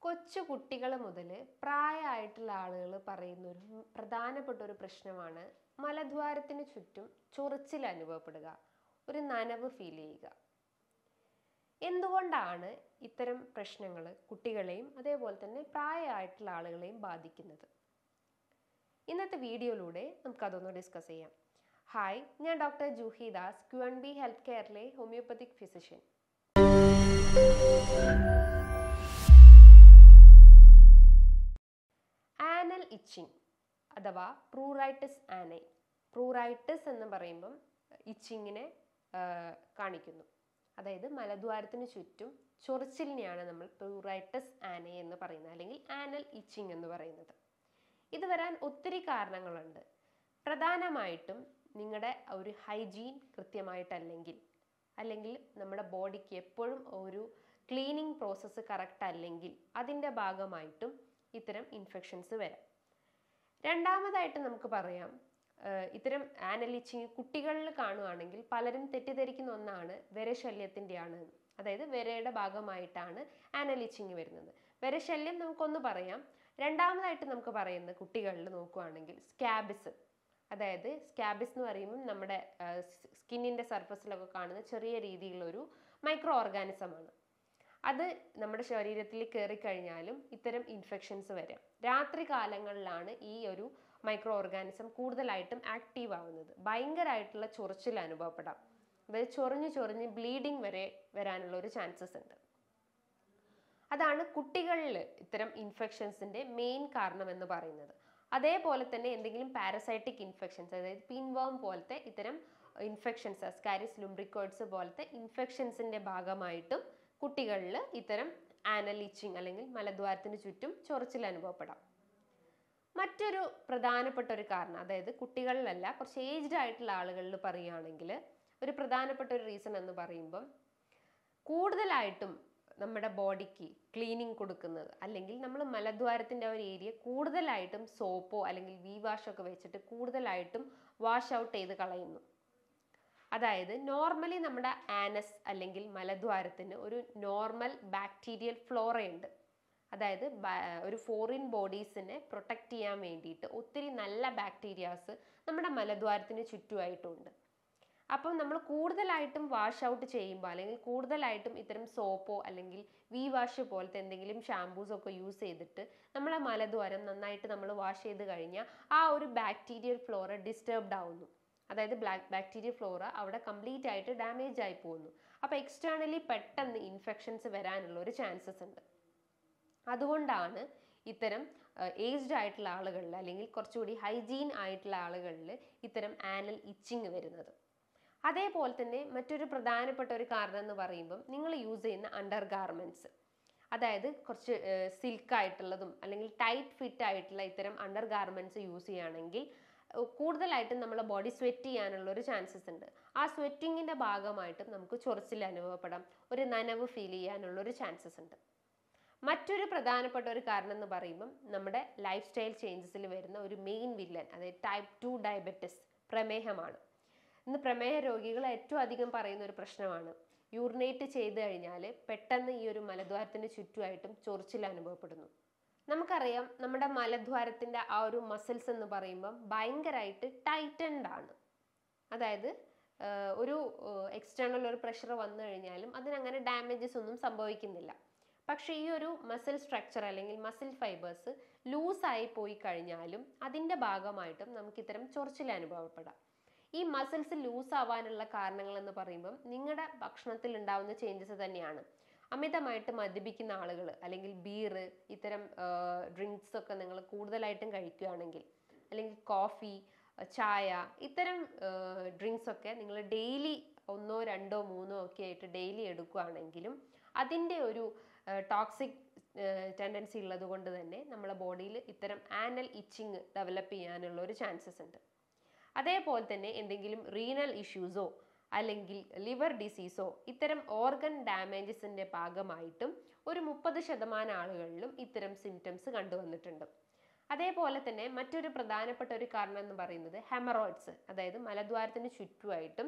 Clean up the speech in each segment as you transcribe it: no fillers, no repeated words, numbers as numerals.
കൊച്ചു കുട്ടികൾ മുതൽ പ്രായമായിട്ടുള്ള ആളുകൾ പറയുന്ന ഒരു പ്രധാനപ്പെട്ട ഒരു പ്രശ്നമാണ് മലദ്വാരത്തിന് ചുറ്റും ചൊറിച്ചിൽ അനുഭവപ്പെടുക, ഒരു നനവ് ഫീൽ ചെയ്യുക. എന്തുകൊണ്ടാണ് ഇത്തരം പ്രശ്നങ്ങൾ കുട്ടികളെയും അതേപോലെ തന്നെ പ്രായമായിട്ടുള്ള ആളുകളെയും ബാധിക്കുന്നത്? ഇന്നത്തെ വീഡിയോയിലൂടെ നമുക്കതൊന്ന് ഡിസ്കസ് ചെയ്യാം. ഹായ്, ഞാൻ doctor Juhi Das, QNB health കെയറിലെ ഹോമിയോപ്പത്തിക് ഫിസിഷ്യൻ. ആനൽ ഇച്ചിങ് അഥവാ പ്രൂറൈറ്റിസ് ആനൈ. പ്രൂറൈറ്റിസ് എന്ന് പറയുമ്പം ഇച്ചിങ്ങിനെ കാണിക്കുന്നു. അതായത് മലദ്വാരത്തിന് ചുറ്റും ചൊറിച്ചിലിനെയാണ് നമ്മൾ പ്രൂറൈറ്റിസ് ആനൈ എന്ന് പറയുന്നത്, അല്ലെങ്കിൽ ആനൽ ഇച്ചിങ് എന്ന് പറയുന്നത്. ഇത് വരാൻ ഒത്തിരി കാരണങ്ങളുണ്ട്. പ്രധാനമായിട്ടും നിങ്ങളുടെ ഒരു ഹൈജീൻ കൃത്യമായിട്ടല്ലെങ്കിൽ, അല്ലെങ്കിൽ നമ്മുടെ ബോഡിക്ക് എപ്പോഴും ഒരു ക്ലീനിങ് പ്രോസസ്സ് കറക്റ്റ് അല്ലെങ്കിൽ അതിൻ്റെ ഭാഗമായിട്ടും ഇത്തരം ഇൻഫെക്ഷൻസ് വരാം. രണ്ടാമതായിട്ട് നമുക്ക് പറയാം, ഇത്തരം ആനൽ ഇച്ചിങ് കുട്ടികളിൽ കാണുകയാണെങ്കിൽ പലരും തെറ്റിദ്ധരിക്കുന്ന ഒന്നാണ് വിരശല്യത്തിൻ്റെ ആണ്. അതായത് വിരയുടെ ഭാഗമായിട്ടാണ് ആനൽ ഇച്ചിങ് വരുന്നത്. വിരശല്യം നമുക്കൊന്ന് പറയാം. രണ്ടാമതായിട്ട് നമുക്ക് പറയുന്നത് കുട്ടികളിൽ നോക്കുകയാണെങ്കിൽ സ്കാബിസ്. അതായത് സ്കാബിസ് എന്ന് പറയുമ്പോൾ നമ്മുടെ സ്കിന്നിൻ്റെ സർഫസിലൊക്കെ കാണുന്ന ചെറിയ രീതിയിലുള്ളൊരു മൈക്രോ ഓർഗാനിസമാണ്. അത് നമ്മുടെ ശരീരത്തിൽ കയറിക്കഴിഞ്ഞാലും ഇത്തരം ഇൻഫെക്ഷൻസ് വരാം. രാത്രി കാലങ്ങളിലാണ് ഈ ഒരു മൈക്രോ ഓർഗാനിസം കൂടുതലായിട്ടും ആക്റ്റീവ് ആവുന്നത്. ഭയങ്കരമായിട്ടുള്ള ചൊറിച്ചിൽ അനുഭവപ്പെടാം. അതായത് ചൊറിഞ്ഞ് ബ്ലീഡിങ് വരെ വരാനുള്ള ഒരു ചാൻസസ് ഉണ്ട്. അതാണ് കുട്ടികളിൽ ഇത്തരം ഇൻഫെക്ഷൻസിൻ്റെ മെയിൻ കാരണം എന്ന് പറയുന്നത്. അതേപോലെ തന്നെ എന്തെങ്കിലും പാരസൈറ്റിക് ഇൻഫെക്ഷൻസ്, അതായത് പിൻവേം പോലത്തെ ഇത്തരം ഇൻഫെക്ഷൻസ്, അസ്കാരിസ് ലുംബ്രിക്കോയിഡ്സ് പോലത്തെ ഇൻഫെക്ഷൻസിൻ്റെ ഭാഗമായിട്ടും കുട്ടികളിൽ ഇത്തരം ആനൽ ഇച്ചിങ് അല്ലെങ്കിൽ മലദ്വാരത്തിന് ചുറ്റും ചൊറിച്ചിൽ അനുഭവപ്പെടാം. മറ്റൊരു പ്രധാനപ്പെട്ട ഒരു കാരണം, അതായത് കുട്ടികളിലല്ല, കുറച്ച് ഏജ്ഡ് ആയിട്ടുള്ള ആളുകളിൽ പറയുകയാണെങ്കിൽ ഒരു പ്രധാനപ്പെട്ട ഒരു റീസൺ എന്ന് പറയുമ്പം കൂടുതലായിട്ടും നമ്മുടെ ബോഡിക്ക് ക്ലീനിങ് കൊടുക്കുന്നത്, അല്ലെങ്കിൽ നമ്മൾ മലദ്വാരത്തിൻ്റെ ഒരു ഏരിയ കൂടുതലായിട്ടും സോപ്പോ അല്ലെങ്കിൽ വി വാഷൊക്കെ വെച്ചിട്ട് കൂടുതലായിട്ടും വാഷ് ഔട്ട് ചെയ്ത് കളയുന്നു. അതായത് നോർമലി നമ്മുടെ ആനസ് അല്ലെങ്കിൽ മലദ്വാരത്തിന് ഒരു നോർമൽ ബാക്ടീരിയൽ ഫ്ലോറയുണ്ട്. അതായത് ഒരു ഫോറിൻ ബോഡീസിനെ പ്രൊട്ടക്റ്റ് ചെയ്യാൻ വേണ്ടിയിട്ട് ഒത്തിരി നല്ല ബാക്ടീരിയാസ് നമ്മുടെ മലദ്വാരത്തിന് ചുറ്റുമായിട്ടുണ്ട്. അപ്പം നമ്മൾ കൂടുതലായിട്ടും വാഷ് ഔട്ട് ചെയ്യുമ്പോൾ, അല്ലെങ്കിൽ കൂടുതലായിട്ടും ഇത്തരം സോപ്പോ അല്ലെങ്കിൽ വി വാഷ് പോലത്തെ എന്തെങ്കിലും ഷാംപൂസൊക്കെ യൂസ് ചെയ്തിട്ട് നമ്മളെ മലദ്വാരം നന്നായിട്ട് നമ്മൾ വാഷ് ചെയ്ത് കഴിഞ്ഞാൽ ആ ഒരു ബാക്ടീരിയൽ ഫ്ലോറ ഡിസ്റ്റർബ്ഡ് ആവുന്നു. അതായത് ബാക്ടീരിയൽ ഫ്ലോറ അവിടെ കംപ്ലീറ്റ് ആയിട്ട് ഡാമേജ് ആയി പോകുന്നു. അപ്പോൾ എക്സ്റ്റേണലി പെട്ടെന്ന് ഇൻഫെക്ഷൻസ് വരാനുള്ള ഒരു ചാൻസസ് ഉണ്ട്. അതുകൊണ്ടാണ് ഇത്തരം ഏജ്ഡ് ആയിട്ടുള്ള ആളുകളിൽ, അല്ലെങ്കിൽ കുറച്ചുകൂടി ഹൈജീൻ ആയിട്ടുള്ള ആളുകളിൽ ഇത്തരം ആനൽ ഇച്ചിങ് വരുന്നത്. അതേപോലെ തന്നെ മറ്റൊരു പ്രധാനപ്പെട്ട ഒരു കാരണം എന്ന് പറയുമ്പം നിങ്ങൾ യൂസ് ചെയ്യുന്ന അണ്ടർ ഗാർമെൻറ്റ്സ്, അതായത് കുറച്ച് സിൽക്ക് ആയിട്ടുള്ളതും അല്ലെങ്കിൽ ടൈറ്റ് ഫിറ്റ് ആയിട്ടുള്ള ഇത്തരം അണ്ടർ ഗാർമെൻറ്റ്സ് യൂസ് ചെയ്യുകയാണെങ്കിൽ കൂടുതലായിട്ടും നമ്മളെ ബോഡി സ്വെറ്റ് ചെയ്യാനുള്ള ഒരു ചാൻസസ് ഉണ്ട്. ആ സ്വെറ്റിങ്ങിൻ്റെ ഭാഗമായിട്ടും നമുക്ക് ചൊറിച്ചിൽ അനുഭവപ്പെടാം, ഒരു നനവ് ഫീൽ ചെയ്യാനുള്ള ഒരു ചാൻസസ് ഉണ്ട്. മറ്റൊരു പ്രധാനപ്പെട്ട ഒരു കാരണം എന്ന് പറയുമ്പം നമ്മുടെ ലൈഫ് സ്റ്റൈൽ ചേഞ്ചസിൽ വരുന്ന ഒരു മെയിൻ വില്ലൻ, അതായത് ടൈപ്പ് 2 ഡയബറ്റിസ്, പ്രമേഹമാണ്. ഇന്ന് പ്രമേഹ രോഗികൾ ഏറ്റവും അധികം പറയുന്ന ഒരു പ്രശ്നമാണ്, യൂറിനേറ്റ് ചെയ്ത് കഴിഞ്ഞാൽ പെട്ടെന്ന് ഈ ഒരു മലദ്വാരത്തിന് ചുറ്റുമായിട്ടും ചൊറിച്ചിൽ അനുഭവപ്പെടുന്നു. നമുക്കറിയാം, നമ്മുടെ മലദ്വാരത്തിൻ്റെ ആ ഒരു മസിൽസ് എന്ന് പറയുമ്പം ഭയങ്കരമായിട്ട് ടൈറ്റൻഡ് ആണ്. അതായത് ഒരു എക്സ്റ്റേണൽ ഒരു പ്രഷർ വന്നു കഴിഞ്ഞാലും അതിനങ്ങനെ ഡാമേജസ് ഒന്നും സംഭവിക്കുന്നില്ല. പക്ഷേ ഈ ഒരു മസിൽ സ്ട്രക്ചർ അല്ലെങ്കിൽ മസിൽ ഫൈബേഴ്സ് ലൂസായി പോയി കഴിഞ്ഞാലും അതിൻ്റെ ഭാഗമായിട്ടും നമുക്ക് ഇത്തരം ചൊറിച്ചിൽ അനുഭവപ്പെടാം. ഈ മസിൽസ് ലൂസ് ആവാനുള്ള കാരണങ്ങൾ എന്ന് പറയുമ്പം നിങ്ങളുടെ ഭക്ഷണത്തിൽ ഉണ്ടാവുന്ന ചേഞ്ചസ് തന്നെയാണ്. അമിതമായിട്ട് മദ്യപിക്കുന്ന ആളുകൾ, അല്ലെങ്കിൽ ബീറ്, ഇത്തരം ഡ്രിങ്ക്സ് ഒക്കെ നിങ്ങൾ കൂടുതലായിട്ടും കഴിക്കുകയാണെങ്കിൽ, അല്ലെങ്കിൽ കോഫി, ചായ, ഇത്തരം ഡ്രിങ്ക്സ് ഒക്കെ നിങ്ങൾ ഡെയിലി 1, 2, 3 ഒക്കെ ആയിട്ട് ഡെയിലി എടുക്കുകയാണെങ്കിലും അതിൻ്റെ ഒരു ടോക്സിക് ടെൻഡൻസി ഉള്ളത് കൊണ്ട് തന്നെ നമ്മളെ ബോഡിയിൽ ഇത്തരം ആനൽ ഇച്ചിങ് ഡെവലപ്പ് ചെയ്യാനുള്ള ഒരു ചാൻസസ് ഉണ്ട്. അതേപോലെ തന്നെ എന്തെങ്കിലും റീനൽ ഇഷ്യൂസോ അല്ലെങ്കിൽ ലിവർ ഡിസീസോ ഇത്തരം ഓർഗൻ ഡാമേജസിൻ്റെ ഭാഗമായിട്ടും ഒരു 30% ആളുകളിലും ഇത്തരം സിംറ്റംസ് കണ്ടുവന്നിട്ടുണ്ട്. അതേപോലെ തന്നെ മറ്റൊരു പ്രധാനപ്പെട്ട ഒരു കാരണം എന്ന് പറയുന്നത് ഹെമറോയിഡ്സ്, അതായത് മലദ്വാരത്തിന് ചുറ്റുമായിട്ടും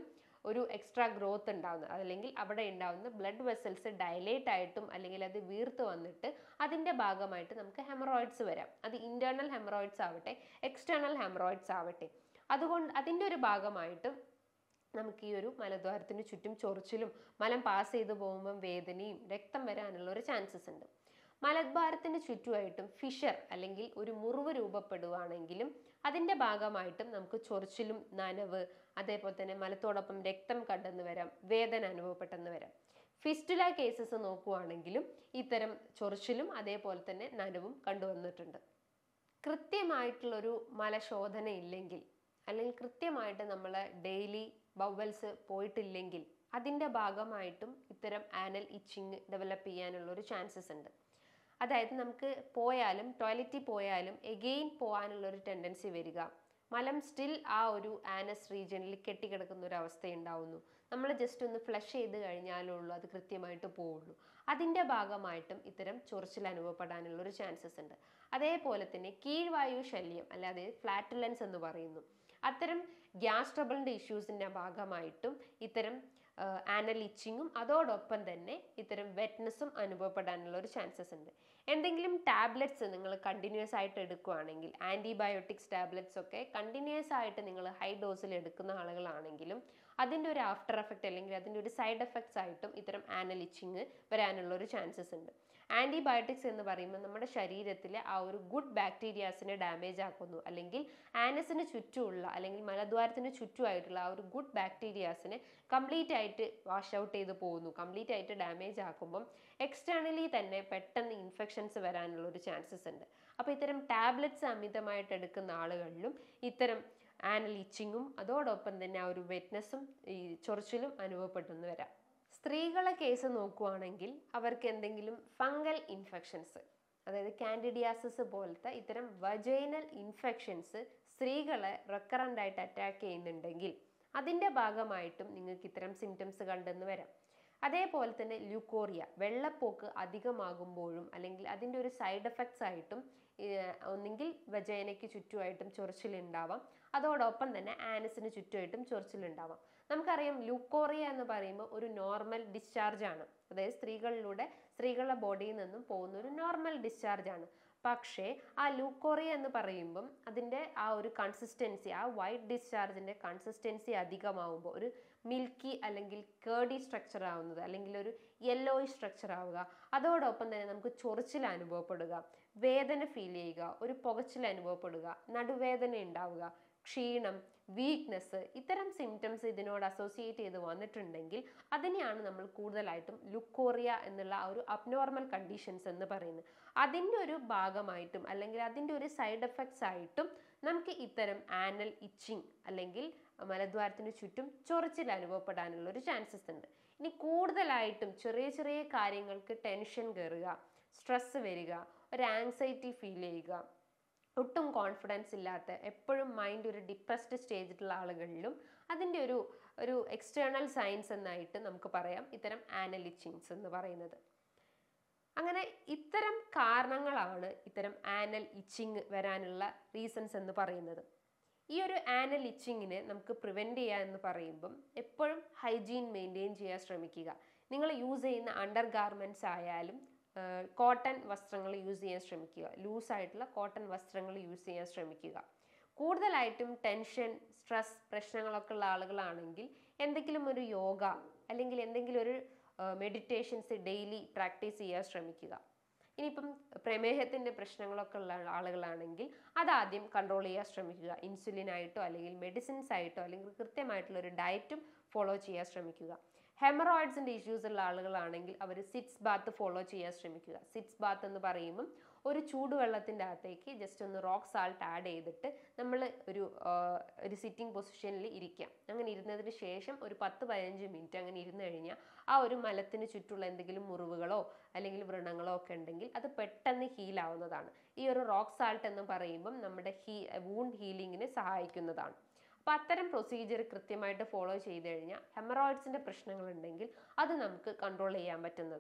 ഒരു എക്സ്ട്രാ ഗ്രോത്ത് ഉണ്ടാവുന്നത്, അല്ലെങ്കിൽ അവിടെ ഉണ്ടാവുന്ന ബ്ലഡ് വെസൽസ് ഡയലേറ്റ് ആയിട്ടും അല്ലെങ്കിൽ അത് വീർത്ത് വന്നിട്ട് അതിൻ്റെ ഭാഗമായിട്ട് നമുക്ക് ഹെമറോയിഡ്സ് വരാം. അത് ഇന്റേണൽ ഹെമറോയിഡ്സ് ആവട്ടെ എക്സ്റ്റേണൽ ഹെമറോയിഡ്സ് ആവട്ടെ. അതുകൊണ്ട് അതിൻ്റെ ഒരു ഭാഗമായിട്ട് നമുക്ക് ഈ ഒരു മലദ്വാരത്തിന് ചുറ്റും ചൊറിച്ചിലും മലം പാസ് ചെയ്ത് പോകുമ്പം വേദനയും രക്തം വരാനുള്ള ഒരു ചാൻസസ് ഉണ്ട്. മലദ്വാരത്തിന് ചുറ്റുമായിട്ടും ഫിഷർ അല്ലെങ്കിൽ ഒരു മുറിവ് രൂപപ്പെടുകയാണെങ്കിലും അതിൻ്റെ ഭാഗമായിട്ടും നമുക്ക് ചൊറിച്ചിലും നനവ്, അതേപോലെ തന്നെ മലത്തോടൊപ്പം രക്തം കടന്നു വരാം, വേദന അനുഭവപ്പെട്ടെന്ന് വരാം. ഫിസ്റ്റുല കേസസ് നോക്കുവാണെങ്കിലും ഇത്തരം ചൊറിച്ചിലും അതേപോലെ തന്നെ നനവും കണ്ടുവന്നിട്ടുണ്ട്. കൃത്യമായിട്ടുള്ളൊരു മലശോധന ഇല്ലെങ്കിൽ അല്ലെങ്കിൽ കൃത്യമായിട്ട് നമ്മൾ ഡെയിലി ബവൽസ് പോയിട്ടില്ലെങ്കിൽ അതിൻ്റെ ഭാഗമായിട്ടും ഇത്തരം ആനൽ ഇച്ചിങ് ഡെവലപ്പ് ചെയ്യാനുള്ള ഒരു ചാൻസസ് ഉണ്ട്. അതായത് നമുക്ക് പോയാലും ടോയ്ലറ്റിൽ പോയാലും എഗെയിൻ പോകാനുള്ള ഒരു ടെൻഡൻസി വരിക, മലം സ്റ്റിൽ ആ ഒരു ആനസ് റീജിയനിൽ കെട്ടിക്കിടക്കുന്ന ഒരു അവസ്ഥ ഉണ്ടാവുന്നു. നമ്മൾ ജസ്റ്റ് ഒന്ന് ഫ്ലഷ് ചെയ്ത് കഴിഞ്ഞാലുള്ളൂ അത് കൃത്യമായിട്ട് പോവുള്ളൂ. അതിൻ്റെ ഭാഗമായിട്ടും ഇത്തരം ചൊറിച്ചിൽ അനുഭവപ്പെടാനുള്ള ഒരു ചാൻസസ് ഉണ്ട്. അതേപോലെ തന്നെ കീഴ്വായു ശല്യം, അല്ലാതെ ഫ്ലാറ്റുലൻസ് എന്ന് പറയുന്നു, അത്തരം ഗ്യാസ് ട്രബിളിൻ്റെ ഇഷ്യൂസിൻ്റെ ഭാഗമായിട്ടും ഇത്തരം ആനൽ ഇച്ചിങ്ങും അതോടൊപ്പം തന്നെ ഇത്തരം വെറ്റ്നസ്സും അനുഭവപ്പെടാനുള്ള ഒരു ചാൻസസ് ഉണ്ട്. എന്തെങ്കിലും ടാബ്ലറ്റ്സ് നിങ്ങൾ കണ്ടിന്യൂസ് ആയിട്ട് എടുക്കുകയാണെങ്കിൽ, ആൻറ്റിബയോട്ടിക്സ് ടാബ്ലറ്റ്സ് ഒക്കെ കണ്ടിന്യൂസ് ആയിട്ട് നിങ്ങൾ ഹൈ ഡോസിൽ എടുക്കുന്ന ആളുകളാണെങ്കിലും അതിൻ്റെ ഒരു ആഫ്റ്റർ എഫക്റ്റ് അല്ലെങ്കിൽ അതിൻ്റെ ഒരു സൈഡ് എഫക്ട്സ് ആയിട്ടും ഇത്തരം ആനൽ ഇച്ചിങ് വരാനുള്ള ഒരു ചാൻസസ് ഉണ്ട്. ആൻറ്റിബയോട്ടിക്സ് എന്ന് പറയുമ്പോൾ നമ്മുടെ ശരീരത്തിലെ ആ ഒരു ഗുഡ് ബാക്ടീരിയാസിനെ ഡാമേജ് ആക്കുന്നു, അല്ലെങ്കിൽ ആനസിന് ചുറ്റുമുള്ള അല്ലെങ്കിൽ മലദ്വാരത്തിന് ചുറ്റുമായിട്ടുള്ള ആ ഒരു ഗുഡ് ബാക്ടീരിയാസിനെ കംപ്ലീറ്റ് ആയിട്ട് വാഷ് ഔട്ട് ചെയ്ത് പോകുന്നു. കംപ്ലീറ്റ് ആയിട്ട് ഡാമേജ് ആക്കുമ്പം എക്സ്റ്റേണലി തന്നെ പെട്ടെന്ന് ഇൻഫെക്ഷൻസ് വരാനുള്ള ഒരു ചാൻസസ് ഉണ്ട്. അപ്പോൾ ഇത്തരം ടാബ്ലറ്റ്സ് അമിതമായിട്ട് എടുക്കുന്ന ആളുകളിലും ഇത്തരം ആനൽ ഇച്ചിങ്ങും അതോടൊപ്പം തന്നെ ആ ഒരു വെറ്റ്നസ്സും ഈ ചൊറിച്ചിലും അനുഭവപ്പെട്ടെന്ന് വരാം. സ്ത്രീകളെ കേസ് നോക്കുകയാണെങ്കിൽ അവർക്ക് എന്തെങ്കിലും ഫംഗൽ ഇൻഫെക്ഷൻസ്, അതായത് കാൻഡിഡിയാസിസ് പോലത്തെ ഇത്തരം വജൈനൽ ഇൻഫെക്ഷൻസ് സ്ത്രീകളെ റെക്കറൻ്റ് ആയിട്ട് അറ്റാക്ക് ചെയ്യുന്നുണ്ടെങ്കിൽ അതിൻ്റെ ഭാഗമായിട്ടും നിങ്ങൾക്ക് ഇത്തരം സിംറ്റംസ് കണ്ടെന്ന് വരാം. അതേപോലെ തന്നെ ല്യൂക്കോറിയ, വെള്ളപ്പോക്ക് അധികമാകുമ്പോഴും അല്ലെങ്കിൽ അതിൻ്റെ ഒരു സൈഡ് എഫക്ട്സ് ആയിട്ടും ഒന്നെങ്കിൽ വജൈനയ്ക്ക് ചുറ്റുമായിട്ടും ചൊറിച്ചിലുണ്ടാവാം, അതോടൊപ്പം തന്നെ ആനസിന് ചുറ്റുമായിട്ടും ചൊറിച്ചിലുണ്ടാവാം. നമുക്കറിയാം ല്യൂക്കോറിയ എന്ന് പറയുമ്പോൾ ഒരു നോർമൽ ഡിസ്ചാർജ് ആണ്, അതായത് സ്ത്രീകളുടെ ബോഡിയിൽ നിന്നും പോകുന്ന ഒരു നോർമൽ ഡിസ്ചാർജ് ആണ്. പക്ഷേ ആ ല്യൂക്കോറിയ എന്ന് പറയുമ്പം അതിൻ്റെ ആ ഒരു കൺസിസ്റ്റൻസി, ആ വൈറ്റ് ഡിസ്ചാർജിൻ്റെ കൺസിസ്റ്റൻസി അധികമാവുമ്പോൾ ഒരു മിൽക്കി അല്ലെങ്കിൽ കേർഡി സ്ട്രക്ചർ ആവുന്നത്, അല്ലെങ്കിൽ ഒരു യെല്ലോയി സ്ട്രക്ചർ ആവുക, അതോടൊപ്പം തന്നെ നമുക്ക് ചൊറിച്ചിൽ അനുഭവപ്പെടുക, വേദന ഫീൽ ചെയ്യുക, ഒരു പുകച്ചിൽ അനുഭവപ്പെടുക, നടുവേദന ഉണ്ടാവുക, ക്ഷീണം, വീക്ക്നെസ്, ഇത്തരം സിംറ്റംസ് ഇതിനോട് അസോസിയേറ്റ് ചെയ്ത് വന്നിട്ടുണ്ടെങ്കിൽ അതിനെയാണ് നമ്മൾ കൂടുതലായിട്ടും ലുക്കോറിയ എന്നുള്ള ആ ഒരു അബ്നോർമൽ കണ്ടീഷൻസ് എന്ന് പറയുന്നത്. അതിൻ്റെ ഒരു ഭാഗമായിട്ടും അല്ലെങ്കിൽ അതിൻ്റെ ഒരു സൈഡ് എഫക്ട്സ് ആയിട്ടും നമുക്ക് ഇത്തരം ആനൽ ഇച്ചിങ് അല്ലെങ്കിൽ മലദ്വാരത്തിന് ചുറ്റും ചൊറിച്ചിൽ അനുഭവപ്പെടാനുള്ള ഒരു ചാൻസസ് ഉണ്ട്. ഇനി കൂടുതലായിട്ടും ചെറിയ ചെറിയ കാര്യങ്ങൾക്ക് ടെൻഷൻ കയറുക, സ്ട്രെസ് വരിക, ഒരു ആങ്സൈറ്റി ഫീൽ ചെയ്യുക, ഒട്ടും കോൺഫിഡൻസ് ഇല്ലാത്ത, എപ്പോഴും മൈൻഡ് ഒരു ഡിപ്രസ്ഡ് സ്റ്റേജിലുള്ള ആളുകളിലും അതിൻ്റെ ഒരു എക്സ്റ്റേണൽ സൈൻസ് എന്നായിട്ട് നമുക്ക് പറയാം ഇത്തരം ആനൽ ഇച്ചിങ്സ് എന്ന് പറയുന്നത്. അങ്ങനെ ഇത്തരം കാരണങ്ങളാണ് ഇത്തരം ആനൽ ഇച്ചിങ് വരാനുള്ള റീസൺസ് എന്ന് പറയുന്നത്. ഈ ഒരു ആനൽ ഇച്ചിങ്ങിനെ നമുക്ക് പ്രിവെൻറ്റ് ചെയ്യുക എന്ന് പറയുമ്പം എപ്പോഴും ഹൈജീൻ മെയിൻറ്റെയിൻ ചെയ്യാൻ ശ്രമിക്കുക. നിങ്ങൾ യൂസ് ചെയ്യുന്ന അണ്ടർ ഗാർമെൻറ്റ്സ് ആയാലും കോട്ടൺ വസ്ത്രങ്ങൾ യൂസ് ചെയ്യാൻ ശ്രമിക്കുക, ലൂസായിട്ടുള്ള കോട്ടൺ വസ്ത്രങ്ങൾ യൂസ് ചെയ്യാൻ ശ്രമിക്കുക. കൂടുതലായിട്ടും ടെൻഷൻ, സ്ട്രെസ് പ്രശ്നങ്ങളൊക്കെ ഉള്ള ആളുകളാണെങ്കിൽ എന്തെങ്കിലും ഒരു യോഗ അല്ലെങ്കിൽ എന്തെങ്കിലും ഒരു മെഡിറ്റേഷൻസ് ഡെയിലി പ്രാക്ടീസ് ചെയ്യാൻ ശ്രമിക്കുക. ഇനിയിപ്പം പ്രമേഹത്തിൻ്റെ പ്രശ്നങ്ങളൊക്കെ ഉള്ള ആളുകളാണെങ്കിൽ അതാദ്യം കൺട്രോൾ ചെയ്യാൻ ശ്രമിക്കുക. ഇൻസുലിൻ ആയിട്ടോ അല്ലെങ്കിൽ മെഡിസിൻസ് ആയിട്ടോ അല്ലെങ്കിൽ കൃത്യമായിട്ടുള്ള ഒരു ഡയറ്റും ഫോളോ ചെയ്യാൻ ശ്രമിക്കുക. ഹെമറോയിഡ്സിൻ്റെ ഇഷ്യൂസ് ഉള്ള ആളുകളാണെങ്കിൽ അവർ സിറ്റ്സ് ബാത്ത് ഫോളോ ചെയ്യാൻ ശ്രമിക്കുക. സിറ്റ്സ് ബാത്ത് എന്ന് പറയുമ്പം ഒരു ചൂടുവെള്ളത്തിൻ്റെ അകത്തേക്ക് ജസ്റ്റ് ഒന്ന് റോക്ക് സാൾട്ട് ആഡ് ചെയ്തിട്ട് നമ്മൾ ഒരു സിറ്റിംഗ് പൊസിഷനിൽ ഇരിക്കാം. അങ്ങനെ ഇരുന്നതിന് ശേഷം ഒരു 10-15 മിനിറ്റ് അങ്ങനെ ഇരുന്ന് കഴിഞ്ഞാൽ ആ ഒരു മലത്തിന് ചുറ്റുള്ള എന്തെങ്കിലും മുറിവുകളോ അല്ലെങ്കിൽ വ്രണങ്ങളോ ഒക്കെ ഉണ്ടെങ്കിൽ അത് പെട്ടെന്ന് ഹീലാവുന്നതാണ്. ഈ ഒരു റോക്ക് സാൾട്ട് എന്ന് പറയുമ്പം നമ്മുടെ വൂണ്ട് ഹീലിങ്ങിന് സഹായിക്കുന്നതാണ്. അപ്പോൾ അത്തരം പ്രൊസീജിയർ കൃത്യമായിട്ട് ഫോളോ ചെയ്ത് കഴിഞ്ഞാൽ ഹെമറോയിഡ്സിൻ്റെ പ്രശ്നങ്ങളുണ്ടെങ്കിൽ അത് നമുക്ക് കൺട്രോൾ ചെയ്യാൻ പറ്റുന്നതാണ്.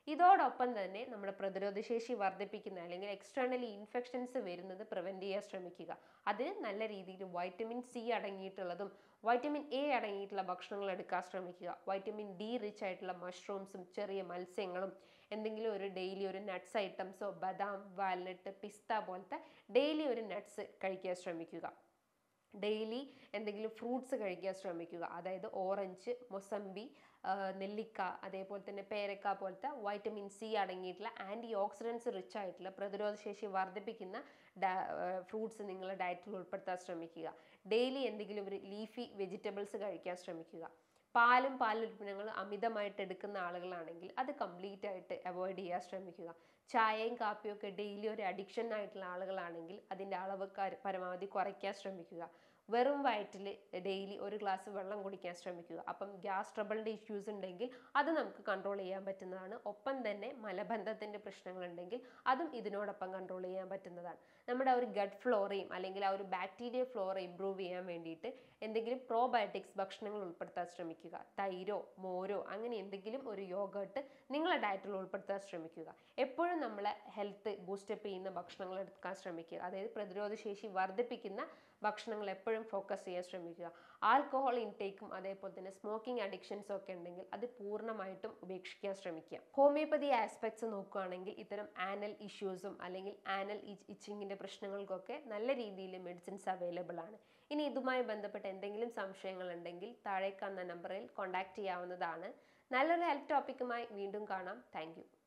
ഇതോടൊപ്പം തന്നെ നമ്മുടെ പ്രതിരോധശേഷി വർദ്ധിപ്പിക്കുന്ന അല്ലെങ്കിൽ എക്സ്റ്റേണലി ഇൻഫെക്ഷൻസ് വരുന്നത് പ്രിവെന്റ് ചെയ്യാൻ ശ്രമിക്കുക. അതിന് നല്ല രീതിയിൽ വൈറ്റമിൻ സി അടങ്ങിയിട്ടുള്ളതും വൈറ്റമിൻ എ അടങ്ങിയിട്ടുള്ള ഭക്ഷണങ്ങൾ എടുക്കാൻ ശ്രമിക്കുക. വൈറ്റമിൻ ഡി റിച്ച് ആയിട്ടുള്ള മഷ്റൂംസും ചെറിയ മത്സ്യങ്ങളും എന്തെങ്കിലും ഒരു ഡെയിലി ഒരു നട്ട്സ് ഐറ്റംസോ ബദാം, വാൽനട്ട്, പിസ്ത പോലത്തെ ഡെയിലി ഒരു നട്ട്സ് കഴിക്കാൻ ശ്രമിക്കുക. ഡെയിലി എന്തെങ്കിലും ഫ്രൂട്ട്സ് കഴിക്കാൻ ശ്രമിക്കുക. അതായത് ഓറഞ്ച്, മൊസമ്പി, നെല്ലിക്ക, അതേപോലെ തന്നെ പേരക്ക പോലത്തെ വൈറ്റമിൻ സി അടങ്ങിയിട്ടുള്ള ആൻറ്റി ഓക്സിഡൻസ് റിച്ച് ആയിട്ടുള്ള പ്രതിരോധശേഷി വർദ്ധിപ്പിക്കുന്ന ഫ്രൂട്ട്സ് നിങ്ങളുടെ ഡയറ്റിൽ ഉൾപ്പെടുത്താൻ ശ്രമിക്കുക. ഡെയിലി എന്തെങ്കിലും ഒരു ലീഫി വെജിറ്റബിൾസ് കഴിക്കാൻ ശ്രമിക്കുക. പാലും പാലുൽപ്പന്നങ്ങളും അമിതമായിട്ട് എടുക്കുന്ന ആളുകളാണെങ്കിൽ അത് കംപ്ലീറ്റ് ആയിട്ട് അവോയ്ഡ് ചെയ്യാൻ ശ്രമിക്കുക. ചായയും കാപ്പിയും ഒക്കെ ഡെയിലി ഒരു അഡിക്ഷൻ ആയിട്ടുള്ള ആളുകളാണെങ്കിൽ അതിൻ്റെ അളവ് പരമാവധി കുറയ്ക്കാൻ ശ്രമിക്കുക. വെറും വയറ്റിൽ ഡെയിലി ഒരു ഗ്ലാസ് വെള്ളം കുടിക്കാൻ ശ്രമിക്കുക. അപ്പം ഗ്യാസ് ട്രബിളിൻ്റെ ഇഷ്യൂസ് ഉണ്ടെങ്കിൽ അത് നമുക്ക് കൺട്രോൾ ചെയ്യാൻ പറ്റുന്നതാണ്. ഒപ്പം തന്നെ മലബന്ധത്തിൻ്റെ പ്രശ്നങ്ങളുണ്ടെങ്കിൽ അതും ഇതിനോടൊപ്പം കൺട്രോൾ ചെയ്യാൻ പറ്റുന്നതാണ്. നമ്മുടെ ആ ഒരു ഗട്ട് ഫ്ലോറയും അല്ലെങ്കിൽ ആ ഒരു ബാക്ടീരിയ ഫ്ലോറ ഇമ്പ്രൂവ് ചെയ്യാൻ വേണ്ടിയിട്ട് എന്തെങ്കിലും പ്രോബയോട്ടിക്സ് ഭക്ഷണങ്ങൾ ഉൾപ്പെടുത്താൻ ശ്രമിക്കുക. തൈരോ മോരോ അങ്ങനെ എന്തെങ്കിലും ഒരു യോഗട്ട് നിങ്ങളുടെ ഡയറ്റിൽ ഉൾപ്പെടുത്താൻ ശ്രമിക്കുക. എപ്പോഴും നമ്മളെ ഹെൽത്ത് ബൂസ്റ്റപ്പ് ചെയ്യുന്ന ഭക്ഷണങ്ങൾ എടുക്കാൻ ശ്രമിക്കുക. അതായത് പ്രതിരോധശേഷി വർദ്ധിപ്പിക്കുന്ന ഭക്ഷണങ്ങൾ എപ്പോഴും ഫോക്കസ് ചെയ്യാൻ ശ്രമിക്കുക. ആൽക്കഹോൾ ഇൻടേക്കും അതേപോലെ തന്നെ സ്മോക്കിംഗ് അഡിക്ഷൻസും ഒക്കെ ഉണ്ടെങ്കിൽ അത് പൂർണ്ണമായിട്ടും ഉപേക്ഷിക്കാൻ ശ്രമിക്കുക. ഹോമിയോപ്പതി ആസ്പെക്ട്സ് നോക്കുകയാണെങ്കിൽ ഇത്തരം ആനൽ ഇഷ്യൂസും അല്ലെങ്കിൽ ആനൽ ഇച്ചിങ്ങിൻ്റെ പ്രശ്നങ്ങൾക്കൊക്കെ നല്ല രീതിയിൽ മെഡിസിൻസ് അവൈലബിൾ ആണ്. ഇനി ഇതുമായി ബന്ധപ്പെട്ട് എന്തെങ്കിലും സംശയങ്ങൾ ഉണ്ടെങ്കിൽ താഴെ കാണുന്ന നമ്പറിൽ കോൺടാക്ട് ചെയ്യാവുന്നതാണ്. നല്ലൊരു ഹെൽത്ത് ടോപ്പിക്കുമായി വീണ്ടും കാണാം. താങ്ക്